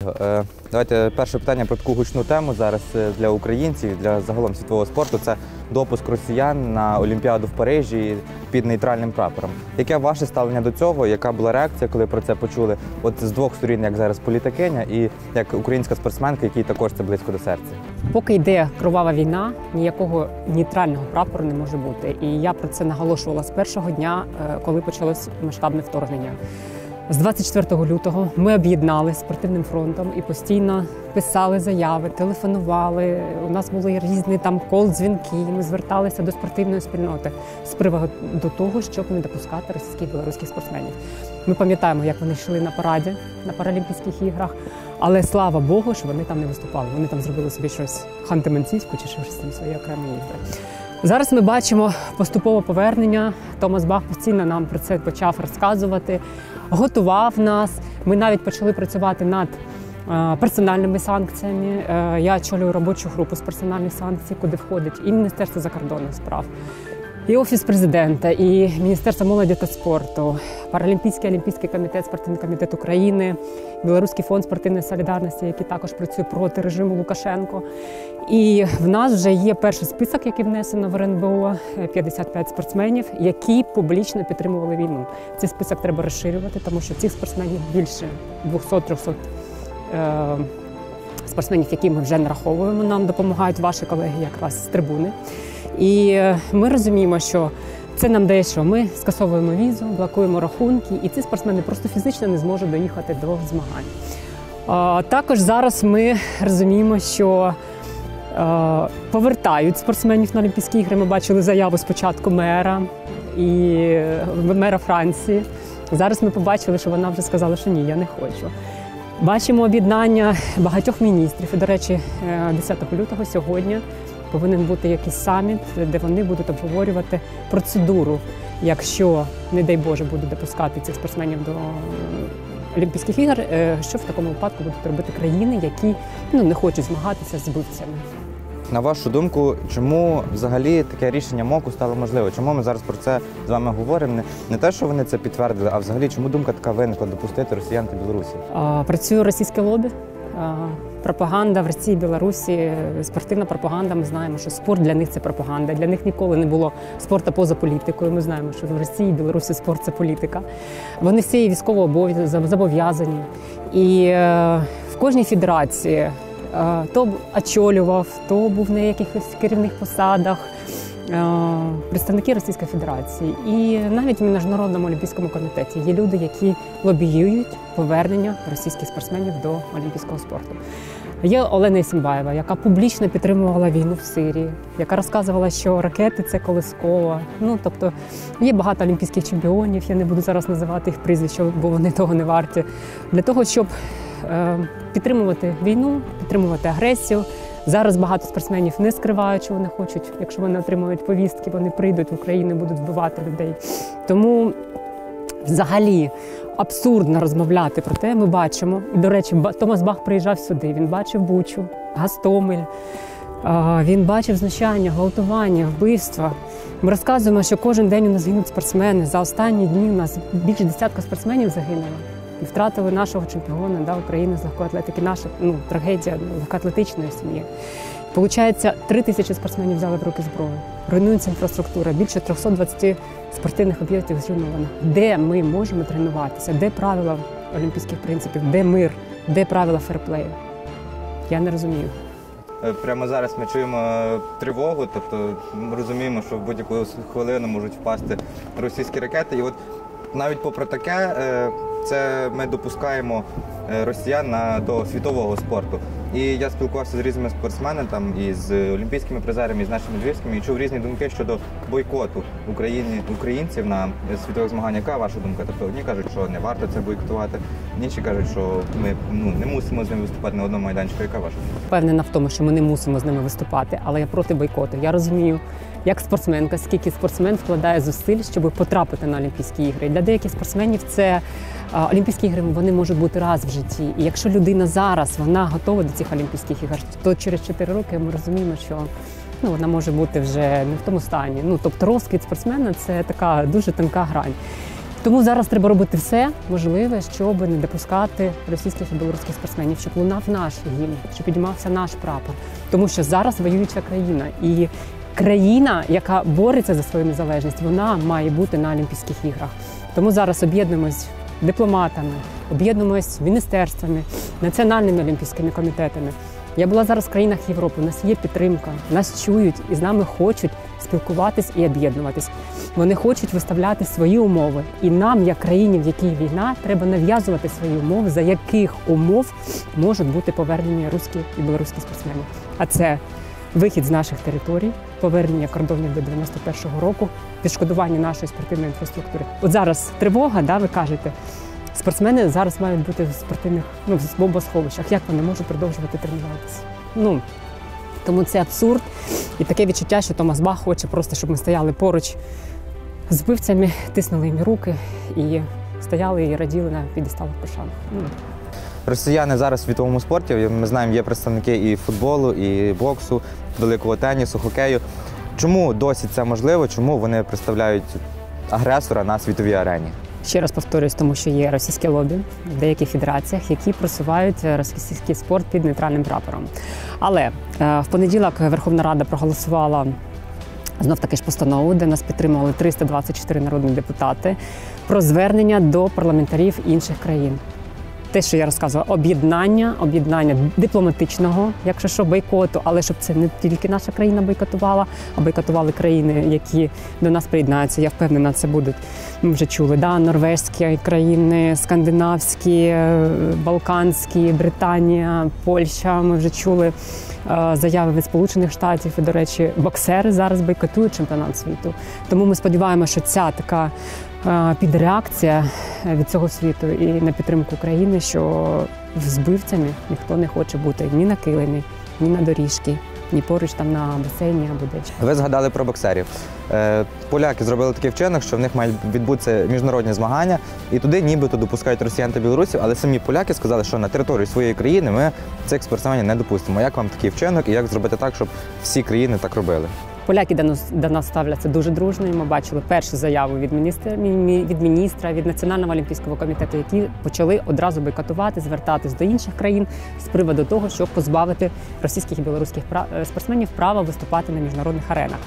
Давайте перше питання про таку гучну тему зараз для українців, для загалом світового спорту. Це допуск росіян на Олімпіаду в Парижі під нейтральним прапором. Яке ваше ставлення до цього? Яка була реакція, коли про це почули? От з двох сторін, як зараз політикиня і як українська спортсменка, якій також це близько до серця. Поки йде кровава війна, ніякого нейтрального прапору не може бути. І я про це наголошувала з першого дня, коли почалось масштабне вторгнення. З 24 лютого ми об'єдналися спортивним фронтом і постійно писали заяви, телефонували. У нас були різні там кол-дзвінки, ми зверталися до спортивної спільноти з приводу того, щоб не допускати російських і білоруських спортсменів. Ми пам'ятаємо, як вони йшли на параді на Паралімпійських іграх, але слава Богу, що вони там не виступали. Вони там зробили собі щось ханти-мансійську чи щось там свої окремі ігри. Зараз ми бачимо поступове повернення. Томас Бах постійно нам про це почав розказувати, готував нас. Ми навіть почали працювати над персональними санкціями. Я очолюю робочу групу з персональних санкцій, куди входить і Міністерство закордонних справ, і Офіс президента, і Міністерство молоді та спорту, Паралімпійський олімпійський комітет, спортивний комітет України, Білоруський фонд спортивної солідарності, який також працює проти режиму Лукашенко. І в нас вже є перший список, який внесено в РНБО, 55 спортсменів, які публічно підтримували війну. Цей список треба розширювати, тому що цих спортсменів більше 200-300 спортсменів, які ми вже нараховуємо. Нам допомагають ваші колеги якраз з трибуни. І ми розуміємо, що це нам дає, що ми скасовуємо візу, блокуємо рахунки, і ці спортсмени просто фізично не зможуть доїхати до змагань. Також зараз ми розуміємо, що повертають спортсменів на Олімпійські ігри. Ми бачили заяву спочатку мера Франції. Зараз ми побачили, що вона вже сказала, що ні, я не хочу. Бачимо об'єднання багатьох міністрів. І, до речі, 10 лютого сьогодні повинен бути якийсь саміт, де вони будуть обговорювати процедуру, якщо, не дай Боже, будуть допускати цих спортсменів до Олімпійських ігор, що в такому випадку будуть робити країни, які не хочуть змагатися з вбивцями. На вашу думку, чому взагалі таке рішення МОКу стало можливе? Чому ми зараз про це з вами говоримо? Не те, що вони це підтвердили, а взагалі чому думка така виникла допустити росіян та білорусів? Працює російське лобі. Пропаганда в Росії, Білорусі, спортивна пропаганда. Ми знаємо, що спорт для них – це пропаганда. Для них ніколи не було спорту поза політикою. Ми знаємо, що в Росії, Білорусі спорт – це політика. Вони всі є військово зобов'язані. І в кожній федерації то очолював, то був на якихось керівних посадах представники Російської Федерації. І навіть в Міжнародному олімпійському комітеті є люди, які лобіюють повернення російських спортсменів до олімпійського спорту. Є Олена Ісімбаєва, яка публічно підтримувала війну в Сирії, яка розказувала, що ракети – це колискова. Тобто є багато олімпійських чемпіонів, я не буду зараз називати їх прізвища, бо вони того не варті. Для того, щоб підтримувати війну, підтримувати агресію. Зараз багато спортсменів не скривають, що вони хочуть. Якщо вони отримують повістки, вони прийдуть в Україну і будуть вбивати людей. Тому взагалі абсурдно розмовляти про те. Ми бачимо. І, до речі, Томас Бах приїжджав сюди, він бачив Бучу, Гостомель, він бачив знущання, гвалтування, вбивства. Ми розказуємо, що кожен день у нас гинуть спортсмени. За останні дні у нас більше десятка спортсменів загинуло. І втратили нашого чемпіона України з легкої атлетики, наша трагедія легкоатлетичної сім'ї. Получається, 3000 спортсменів взяли в руки зброю. Руйнується інфраструктура, більше 320 спортивних об'єктів зруйновано. Де ми можемо тренуватися? Де правила олімпійських принципів? Де мир? Де правила ферплею? Я не розумію. Прямо зараз ми чуємо тривогу, тобто ми розуміємо, що в будь-яку хвилину можуть впасти російські ракети. І от навіть попри таке, це ми допускаємо росіян до світового спорту. І я спілкувався з різними спортсменами, і з олімпійськими призерами, і з нашими львівськими, і чув різні думки щодо бойкоту українців на світових змаганнях. Яка ваша думка? Тобто одні кажуть, що не варто це бойкотувати, інші кажуть, що ми не мусимо з ними виступати на одному майданчику. Яка ваша думка? Впевнена в тому, що ми не мусимо з ними виступати, але я проти бойкоту. Я розумію, як спортсменка, скільки спортсмен вкладає зусиль, щоб потрапити на Олімпійські ігри. Для деяких спортсменів це Олімпійські ігри, вони можуть бути раз в житті. І якщо людина зараз, вона готова до цих Олімпійських ігор, то через 4 роки ми розуміємо, що вона може бути вже не в тому стані. Тобто розквіт спортсмена – це така дуже тонка грань. Тому зараз треба робити все можливе, щоб не допускати російських і білоруських спортсменів, щоб лунав наш гімн, щоб піднімався наш прапор. Тому що зараз воююча країна. І країна, яка бореться за свою незалежність, вона має бути на Олімпійських іграх. Тому зараз об'єднуємось дипломатами, об'єднуємось міністерствами, національними олімпійськими комітетами. Я була зараз в країнах Європи, у нас є підтримка, нас чують і з нами хочуть спілкуватись і об'єднуватись. Вони хочуть виставляти свої умови. І нам, як країні, в якій війна, треба нав'язувати свої умови, за яких умов можуть бути повернені руські і білоруські спортсмени. А це вихід з наших територій, повернення кордонів до 91-го року, відшкодування нашої спортивної інфраструктури. От зараз тривога, да, ви кажете, спортсмени зараз мають бути в спортивних, в бомбосховищах. Як вони можуть продовжувати тренуватися? Тому це абсурд. І таке відчуття, що Томас Бах хоче просто, щоб ми стояли поруч з вбивцями, тиснули їм руки і стояли і раділи на підесталах пошани. Росіяни зараз в світовому спорті, ми знаємо, є представники і футболу, і боксу, великого тенісу, хокею. Чому досі це можливо? Чому вони представляють агресора на світовій арені? Ще раз повторюсь, тому що є російське лобі в деяких федераціях, які просувають російський спорт під нейтральним прапором. Але в понеділок Верховна Рада проголосувала знов таки ж постанову, де нас підтримували 324 народні депутати, про звернення до парламентарів інших країн. Те, що я розказувала, об'єднання дипломатичного, якщо що, бойкоту, але щоб це не тільки наша країна бойкотувала, а бойкотували країни, які до нас приєднаються. Я впевнена, це будуть, ми вже чули, норвезькі країни, скандинавські, балканські, Британія, Польща. Ми вже чули заяви від Сполучених Штатів. І, до речі, боксери зараз бойкотують чемпіонат світу. Тому ми сподіваємося, що ця така підреакція від цього світу і на підтримку України, що з вбивцями ніхто не хоче бути ні на килимі, ні на доріжці, ні поруч там на басейні або десь. Ви згадали про боксерів. Поляки зробили такий вчинок, що в них мають відбутися міжнародні змагання, і туди нібито допускають росіян та білорусів, але самі поляки сказали, що на території своєї країни ми цих спортсменів не допустимо. Як вам такий вчинок і як зробити так, щоб всі країни так робили? Поляки до нас ставляться дуже дружно. Ми бачили першу заяву від міністра, від Національного олімпійського комітету, які почали одразу бойкотувати, звертатись до інших країн з приводу того, щоб позбавити російських і білоруських спортсменів права виступати на міжнародних аренах.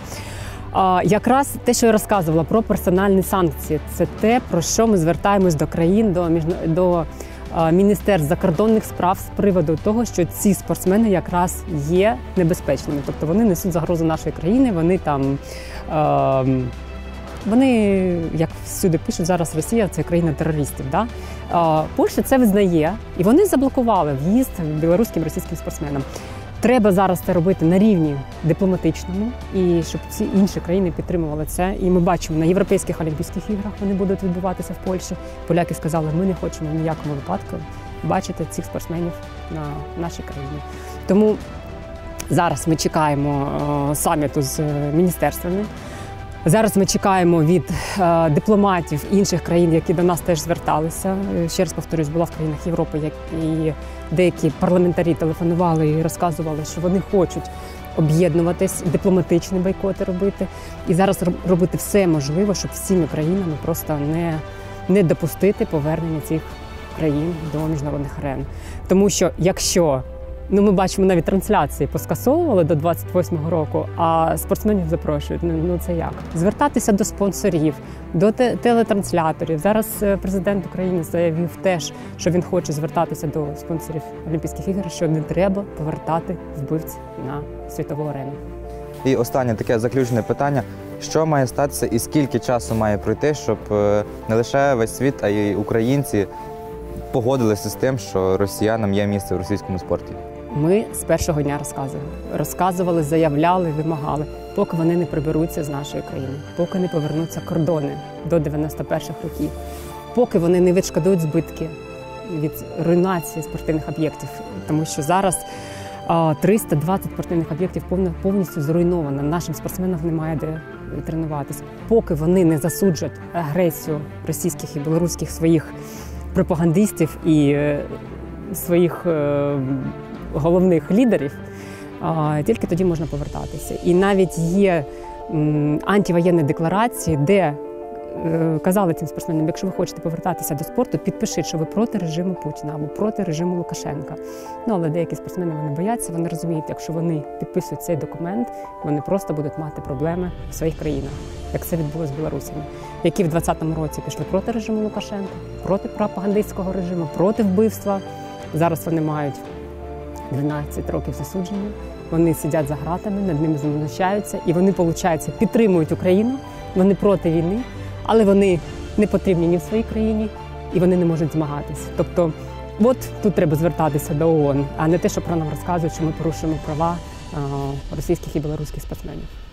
Якраз те, що я розказувала про персональні санкції, це те, про що ми звертаємось до країн, до Міністерств закордонних справ з приводу того, що ці спортсмени якраз є небезпечними. Тобто вони несуть загрозу нашої країни, вони, як всюди пишуть, зараз Росія – це країна терористів. Да? Польща це визнає, і вони заблокували в'їзд білоруським, російським спортсменам. Треба зараз це робити на рівні дипломатичному, і щоб ці інші країни підтримували це. І ми бачимо, на Європейських олімпійських іграх вони будуть відбуватися в Польщі. Поляки сказали, ми не хочемо в ніякому випадку бачити цих спортсменів на нашій країні. Тому зараз ми чекаємо саміту з міністерствами. Зараз ми чекаємо від дипломатів інших країн, які до нас теж зверталися. Ще раз повторюсь, була в країнах Європи, і деякі парламентарі телефонували і розказували, що вони хочуть об'єднуватись, дипломатичні бойкоти робити. І зараз робити все можливе, щоб всіми країнами просто не допустити повернення цих країн до міжнародних арен. Тому що якщо ми бачимо, навіть трансляції поскасовували до 28-го року, а спортсменів запрошують. Це як? Звертатися до спонсорів, до телетрансляторів. Зараз президент України заявив теж, що він хоче звертатися до спонсорів Олімпійських ігор, що не треба повертати вбивців на світову арену. І останнє таке заключне питання. Що має статися і скільки часу має пройти, щоб не лише весь світ, а й українці погодилися з тим, що росіянам є місце в російському спорті? Ми з першого дня розказували, заявляли, вимагали, поки вони не приберуться з нашої країни, поки не повернуться кордони до 91-х років, поки вони не відшкодують збитки від руйнації спортивних об'єктів. Тому що зараз 320 спортивних об'єктів повністю зруйновано. Нашим спортсменам немає де тренуватися. Поки вони не засуджать агресію російських і білоруських своїх пропагандистів і своїх головних лідерів, тільки тоді можна повертатися. І навіть є антивоєнні декларації, де казали цим спортсменам, якщо ви хочете повертатися до спорту, підпишіть, що ви проти режиму Путіна або проти режиму Лукашенка. Ну, але деякі спортсмени вони бояться, вони розуміють, якщо вони підписують цей документ, вони просто будуть мати проблеми в своїх країнах, як це відбулося з білорусами, які в 2020 році пішли проти режиму Лукашенка, проти пропагандистського режиму, проти вбивства. Зараз вони мають 12 років засудження, вони сидять за ґратами, над ними знущаються, і вони, виходить, підтримують Україну, вони проти війни, але вони не потрібні ні в своїй країні, і вони не можуть змагатися. Тобто, от тут треба звертатися до ООН, а не те, що про нам розказують, що ми порушуємо права російських і білоруських спортсменів.